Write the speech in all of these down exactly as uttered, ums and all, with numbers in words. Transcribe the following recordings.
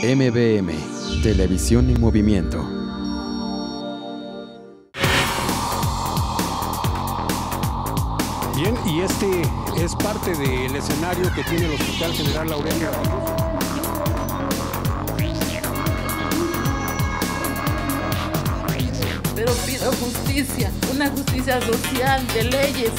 M V M, Televisión en Movimiento. Bien, y este es parte del escenario que tiene el Hospital General Aurelio. Pero pido justicia, una justicia social, de leyes.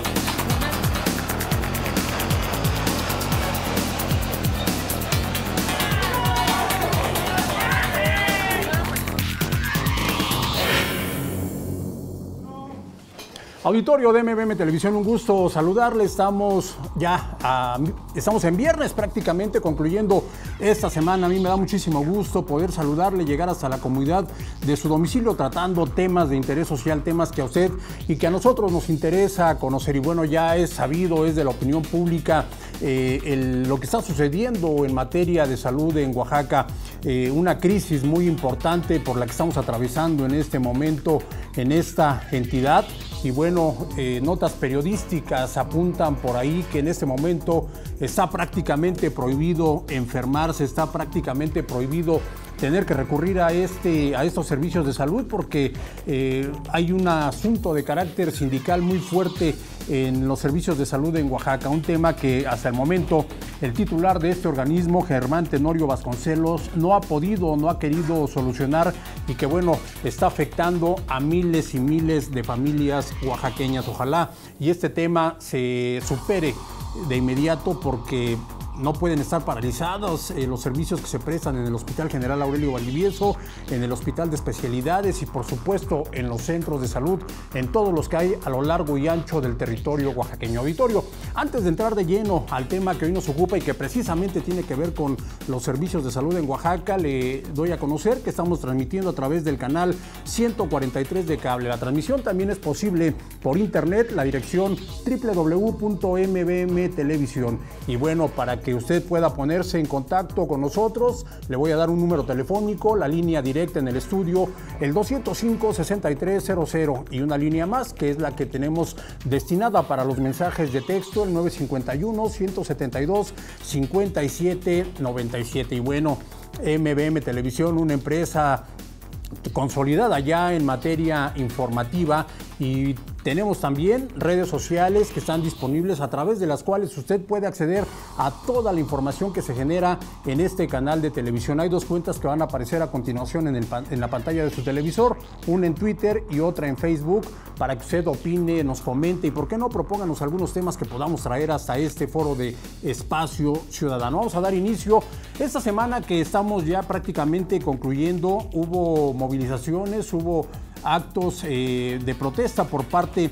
Auditorio de M V M Televisión, un gusto saludarle. Estamos ya, a, estamos en viernes prácticamente concluyendo esta semana. A mí me da muchísimo gusto poder saludarle, llegar hasta la comunidad de su domicilio tratando temas de interés social, temas que a usted y que a nosotros nos interesa conocer. Y bueno, ya es sabido, es de la opinión pública eh, el, lo que está sucediendo en materia de salud en Oaxaca, eh, una crisis muy importante por la que estamos atravesando en este momento en esta entidad. Y bueno, eh, notas periodísticas apuntan por ahí que en este momento está prácticamente prohibido enfermarse, está prácticamente prohibido tener que recurrir a, este, a estos servicios de salud porque eh, hay un asunto de carácter sindical muy fuerte en los servicios de salud en Oaxaca, un tema que hasta el momento el titular de este organismo, Germán Tenorio Vasconcelos, no ha podido, no ha querido solucionar y que bueno, está afectando a miles y miles de familias oaxaqueñas. Ojalá y este tema se supere de inmediato porque no pueden estar paralizados eh, los servicios que se prestan en el Hospital General Aurelio Valdivieso, en el Hospital de Especialidades y por supuesto en los centros de salud, en todos los que hay a lo largo y ancho del territorio oaxaqueño. Auditorio, antes de entrar de lleno al tema que hoy nos ocupa y que precisamente tiene que ver con los servicios de salud en Oaxaca, le doy a conocer que estamos transmitiendo a través del canal ciento cuarenta y tres de cable. La transmisión también es posible por internet, la dirección doble u doble u doble u punto m v m televisión. Y bueno, para que usted pueda ponerse en contacto con nosotros, le voy a dar un número telefónico, la línea directa en el estudio, el doscientos cinco, sesenta y tres cero cero, y una línea más que es la que tenemos destinada para los mensajes de texto, el nueve cincuenta y uno, ciento setenta y dos, cincuenta y siete noventa y siete. Y bueno, M V M Televisión, una empresa consolidada ya en materia informativa, y tenemos también redes sociales que están disponibles a través de las cuales usted puede acceder a toda la información que se genera en este canal de televisión. Hay dos cuentas que van a aparecer a continuación en, el, en la pantalla de su televisor, una en Twitter y otra en Facebook, para que usted opine, nos comente y por qué no propónganos algunos temas que podamos traer hasta este foro de Espacio Ciudadano. Vamos a dar inicio. Esta semana que estamos ya prácticamente concluyendo, hubo movilizaciones, hubo actos eh, de protesta por parte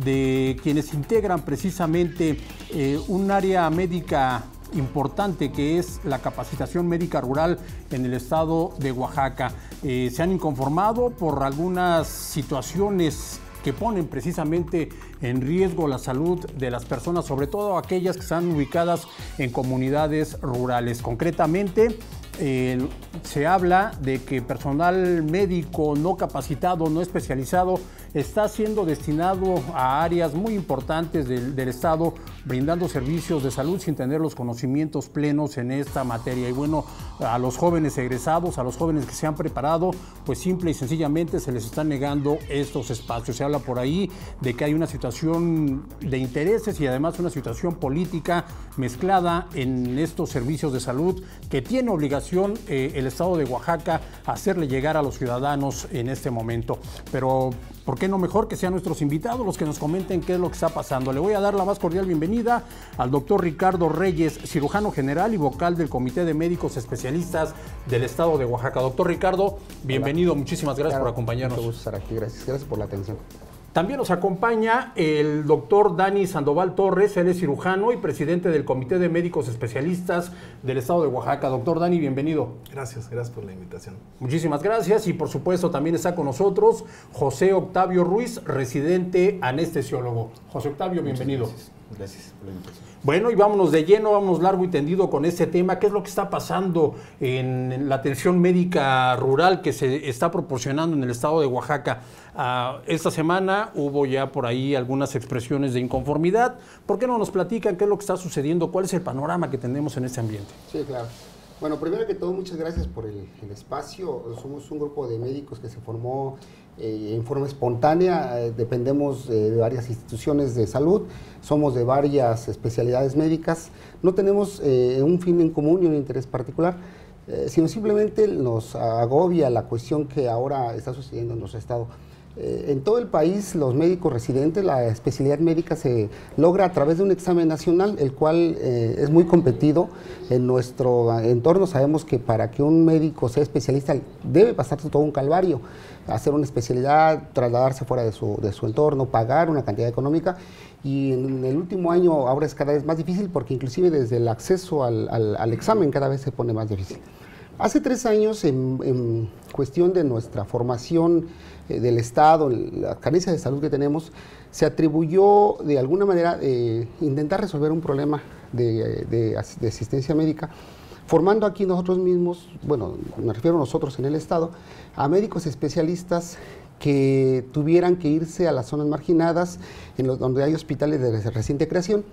de quienes integran precisamente eh, un área médica importante que es la capacitación médica rural en el estado de Oaxaca. Eh, se han inconformado por algunas situaciones que ponen precisamente en riesgo la salud de las personas, sobre todo aquellas que están ubicadas en comunidades rurales. Concretamente, Eh, se habla de que personal médico no capacitado, no especializado, está siendo destinado a áreas muy importantes del, del estado, brindando servicios de salud sin tener los conocimientos plenos en esta materia. Y bueno, a los jóvenes egresados, a los jóvenes que se han preparado, pues simple y sencillamente se les están negando estos espacios. Se habla por ahí de que hay una situación de intereses y además una situación política mezclada en estos servicios de salud que tiene obligación Eh, el estado de Oaxaca hacerle llegar a los ciudadanos en este momento. Pero ¿por qué no mejor que sean nuestros invitados los que nos comenten qué es lo que está pasando? Le voy a dar la más cordial bienvenida al doctor Ricardo Reyes, cirujano general y vocal del Comité de Médicos Especialistas del estado de Oaxaca. Doctor Ricardo, bienvenido. Hola. Muchísimas gracias claro, por acompañarnos. Mucho gusto estar aquí. Gracias. Gracias por la atención. También nos acompaña el doctor Dani Sandoval Torres, él es cirujano y presidente del Comité de Médicos Especialistas del estado de Oaxaca. Doctor Dani, bienvenido. Gracias, gracias por la invitación. Muchísimas gracias y por supuesto también está con nosotros José Octavio Ruiz, residente anestesiólogo. José Octavio, bienvenido. Gracias. Gracias por la invitación. Bueno, y vámonos de lleno, vámonos largo y tendido con este tema. ¿Qué es lo que está pasando en la atención médica rural que se está proporcionando en el estado de Oaxaca? Uh, esta semana hubo ya por ahí algunas expresiones de inconformidad. ¿Por qué no nos platican qué es lo que está sucediendo? ¿Cuál es el panorama que tenemos en este ambiente? Sí, claro. Bueno, primero que todo, muchas gracias por el, el espacio. Somos un grupo de médicos que se formó eh, en forma espontánea. Eh, dependemos eh, de varias instituciones de salud, somos de varias especialidades médicas. No tenemos eh, un fin en común ni un interés particular, eh, sino simplemente nos agobia la cuestión que ahora está sucediendo en nuestro estado. Eh, en todo el país, los médicos residentes, la especialidad médica se logra a través de un examen nacional, el cual eh, es muy competido. En nuestro entorno sabemos que para que un médico sea especialista debe pasar todo un calvario, hacer una especialidad, trasladarse fuera de su, de su entorno, pagar una cantidad económica, y en el último año ahora es cada vez más difícil porque inclusive desde el acceso al, al, al examen cada vez se pone más difícil. Hace tres años, en, en cuestión de nuestra formación eh, del Estado, la carencia de salud que tenemos, se atribuyó de alguna manera eh, intentar resolver un problema de, de, de asistencia médica, formando aquí nosotros mismos, bueno, me refiero a nosotros en el Estado, a médicos especialistas que tuvieran que irse a las zonas marginadas, en los, donde hay hospitales de reciente creación,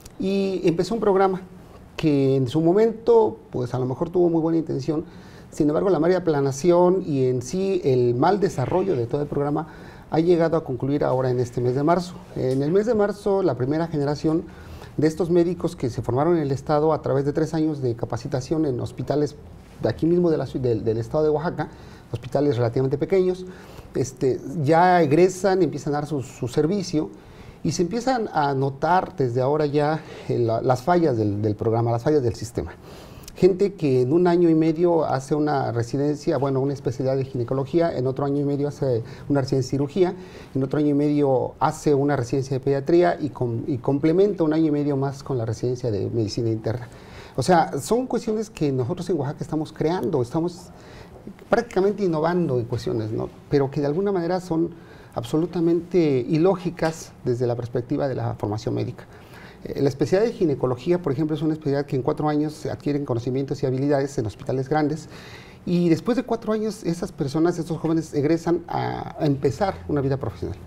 y empezó un programa que en su momento, pues a lo mejor tuvo muy buena intención. Sin embargo, la mala planeación y en sí el mal desarrollo de todo el programa ha llegado a concluir ahora en este mes de marzo. En el mes de marzo, la primera generación de estos médicos que se formaron en el Estado a través de tres años de capacitación en hospitales de aquí mismo de la, del, del Estado de Oaxaca, hospitales relativamente pequeños, este, ya egresan, empiezan a dar su, su servicio, y se empiezan a notar desde ahora ya eh, la, las fallas del, del programa, las fallas del sistema. Gente que en un año y medio hace una residencia, bueno, una especialidad de ginecología, en otro año y medio hace una residencia de cirugía, en otro año y medio hace una residencia de pediatría y, com, y complementa un año y medio más con la residencia de medicina interna. O sea, son cuestiones que nosotros en Oaxaca estamos creando, estamos prácticamente innovando en cuestiones, ¿no? Pero que de alguna manera son absolutamente ilógicas desde la perspectiva de la formación médica. Eh, la especialidad de ginecología, por ejemplo, es una especialidad que en cuatro años se adquieren conocimientos y habilidades en hospitales grandes, y después de cuatro años esas personas, estos jóvenes egresan a, a empezar una vida profesional.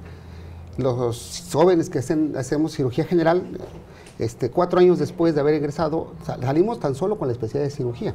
Los jóvenes que hacen, hacemos cirugía general, este, cuatro años después de haber egresado, salimos tan solo con la especialidad de cirugía.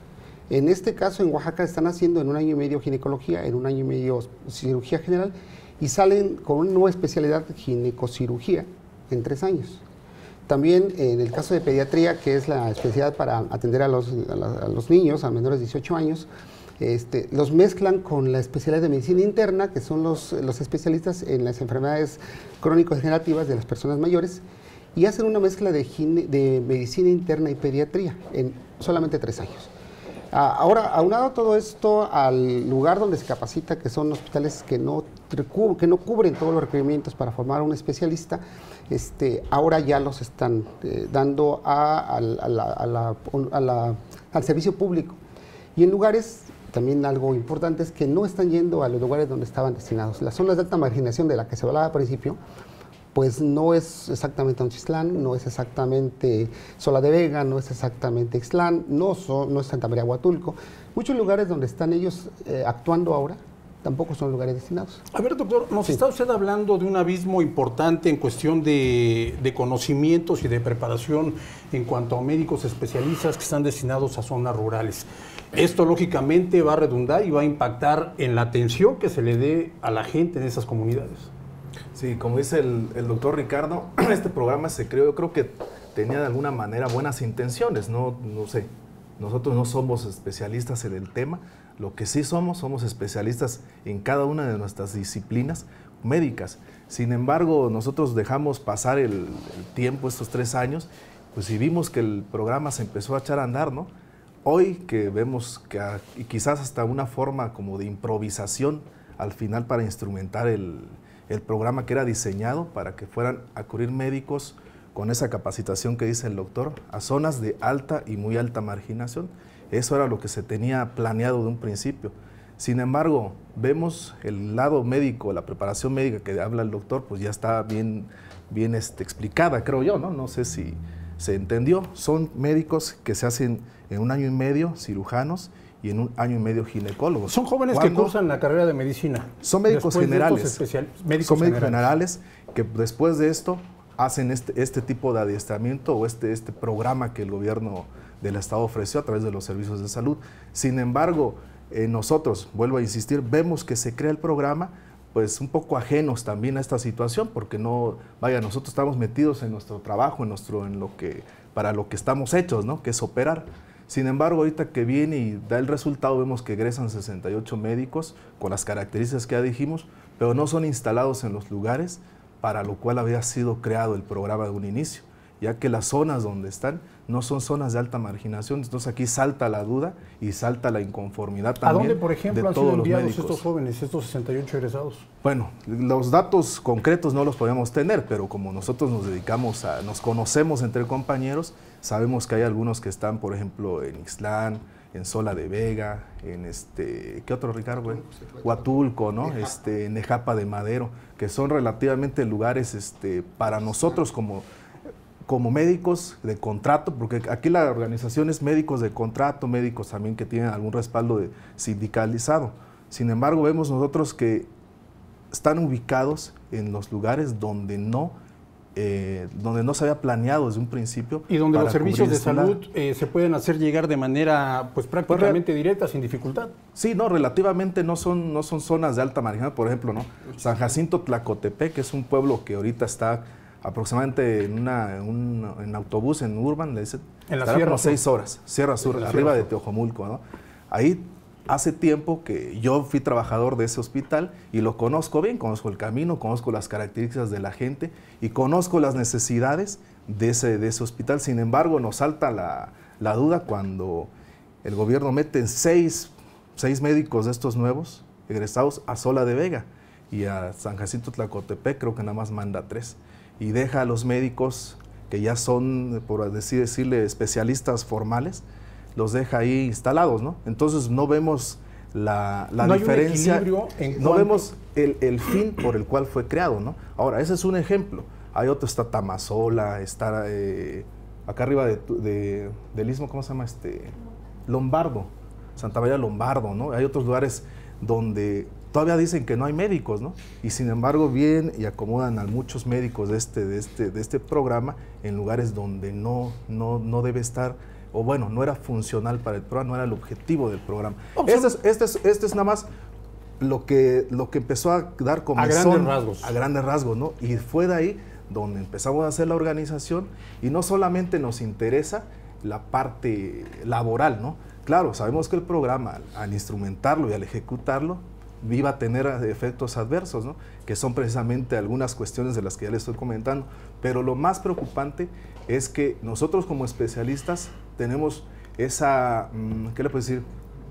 En este caso, en Oaxaca están haciendo en un año y medio ginecología, en un año y medio cirugía general, y salen con una nueva especialidad de ginecocirugía en tres años. También en el caso de pediatría, que es la especialidad para atender a los, a la, a los niños, a menores de dieciocho años, este, los mezclan con la especialidad de medicina interna, que son los, los especialistas en las enfermedades crónico-degenerativas de las personas mayores, y hacen una mezcla de, gine, de medicina interna y pediatría en solamente tres años. Ahora, aunado todo esto al lugar donde se capacita, que son hospitales que no, que no cubren todos los requerimientos para formar a un especialista, este, ahora ya los están eh, dando a, a, a, la, a, la, a la, al servicio público. Y en lugares, también algo importante es que no están yendo a los lugares donde estaban destinados. Las zonas de alta marginación de la que se hablaba al principio, pues no es exactamente Anchislán, no es exactamente Sola de Vega, no es exactamente Ixtlán, no, so, no es Santa María Huatulco. Muchos lugares donde están ellos eh, actuando ahora tampoco son lugares destinados. A ver, doctor, nos sí. está usted hablando de un abismo importante en cuestión de, de conocimientos y de preparación en cuanto a médicos especialistas que están destinados a zonas rurales. Esto, lógicamente, va a redundar y va a impactar en la atención que se le dé a la gente en esas comunidades. Sí, como dice el, el doctor Ricardo, este programa se creó, yo creo que tenía de alguna manera buenas intenciones, no, no sé, nosotros no somos especialistas en el tema, lo que sí somos, somos especialistas en cada una de nuestras disciplinas médicas. Sin embargo, nosotros dejamos pasar el, el tiempo, estos tres años, pues y vimos que el programa se empezó a echar a andar, ¿no? Hoy que vemos que a, y quizás hasta una forma como de improvisación al final para instrumentar el el programa que era diseñado para que fueran a acudir médicos con esa capacitación que dice el doctor a zonas de alta y muy alta marginación. Eso era lo que se tenía planeado de un principio. Sin embargo, vemos el lado médico, la preparación médica que habla el doctor, pues ya está bien, bien este, explicada, creo yo, ¿no? No sé si se entendió. Son médicos que se hacen en un año y medio, cirujanos, y en un año y medio ginecólogos. Son jóvenes que cursan la carrera de medicina. Son médicos generales. Especial, médicos son médicos generales. generales que después de esto hacen este, este tipo de adiestramiento o este, este programa que el gobierno del Estado ofreció a través de los servicios de salud. Sin embargo, eh, nosotros, vuelvo a insistir, vemos que se crea el programa pues un poco ajenos también a esta situación, porque no, vaya, nosotros estamos metidos en nuestro trabajo, en, nuestro, en lo que, para lo que estamos hechos, ¿no? Que es operar. Sin embargo, ahorita que viene y da el resultado, vemos que egresan sesenta y ocho médicos con las características que ya dijimos, pero no son instalados en los lugares para lo cual había sido creado el programa de un inicio, ya que las zonas donde están no son zonas de alta marginación. Entonces aquí salta la duda y salta la inconformidad también. ¿A dónde, por ejemplo, han sido enviados estos jóvenes, estos sesenta y ocho egresados? Bueno, los datos concretos no los podemos tener, pero como nosotros nos dedicamos a, nos conocemos entre compañeros, sabemos que hay algunos que están, por ejemplo, en Ixtlán, en Sola de Vega, en este, ¿qué otro, Ricardo? Huatulco, ¿no? Este, en Nejapa de Madero, que son relativamente lugares este, para nosotros como como médicos de contrato, porque aquí la organización es médicos de contrato, médicos también que tienen algún respaldo de sindicalizado. Sin embargo, vemos nosotros que están ubicados en los lugares donde no, eh, donde no se había planeado desde un principio. Y donde los servicios de salud eh, se pueden hacer llegar de manera pues prácticamente directa, sin dificultad. Sí, no, relativamente no son, no son zonas de alta marginalidad. Por ejemplo, ¿no? San Jacinto Tlacotepec, que es un pueblo que ahorita está aproximadamente en, una, un, en autobús, en Urban, le dicen, en la Sierra como seis horas, Sierra Sur, la arriba Sierra de Teojomulco, ¿no? Ahí hace tiempo que yo fui trabajador de ese hospital y lo conozco bien, conozco el camino, conozco las características de la gente y conozco las necesidades de ese, de ese hospital. Sin embargo, nos salta la, la duda cuando el gobierno mete seis, seis médicos de estos nuevos egresados a Sola de Vega y a San Jacinto Tlacotepec creo que nada más manda tres. Y deja a los médicos que ya son, por decir, decirle, especialistas formales, los deja ahí instalados, ¿no? Entonces no vemos la, la no diferencia, hay un equilibrio en no cuanto... vemos el, el fin por el cual fue creado, ¿no? Ahora, ese es un ejemplo. Hay otro, está Tamazola, está eh, acá arriba de, de, del Istmo, ¿cómo se llama? Este, Lombardo, Santa María Lombardo, ¿no? Hay otros lugares donde todavía dicen que no hay médicos, ¿no? Y sin embargo vienen y acomodan a muchos médicos de este, de este, de este programa en lugares donde no, no, no debe estar, o bueno, no era funcional para el programa, no era el objetivo del programa. Este es, este es, este es nada más lo que, lo que empezó a dar como a grandes rasgos. A grandes rasgos, ¿no? Y fue de ahí donde empezamos a hacer la organización y no solamente nos interesa la parte laboral, ¿no? Claro, sabemos que el programa, al instrumentarlo y al ejecutarlo, iba a tener efectos adversos, ¿no? Que son precisamente algunas cuestiones de las que ya les estoy comentando. Pero lo más preocupante es que nosotros como especialistas tenemos esa, ¿qué le puedo decir?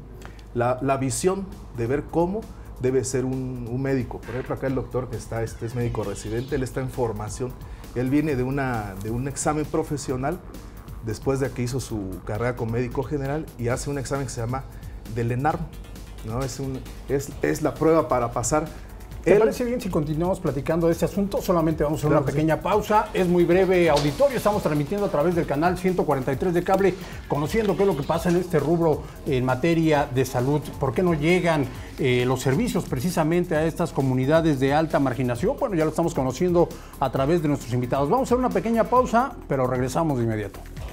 La, la visión de ver cómo debe ser un, un médico. Por ejemplo, acá el doctor que está, este es médico residente, él está en formación. Él viene de, una, de un examen profesional después de que hizo su carrera como médico general y hace un examen que se llama del ENARM, ¿no? Es, un, es, es la prueba para pasar. ¿Te Él, parece bien si continuamos platicando de este asunto? Solamente vamos a hacer claro, una pequeña sí. pausa. Es muy breve, auditorio. Estamos transmitiendo a través del canal ciento cuarenta y tres de cable, conociendo qué es lo que pasa en este rubro en materia de salud. ¿Por qué no llegan eh, los servicios precisamente a estas comunidades de alta marginación? Bueno, ya lo estamos conociendo a través de nuestros invitados. Vamos a hacer una pequeña pausa, pero regresamos de inmediato.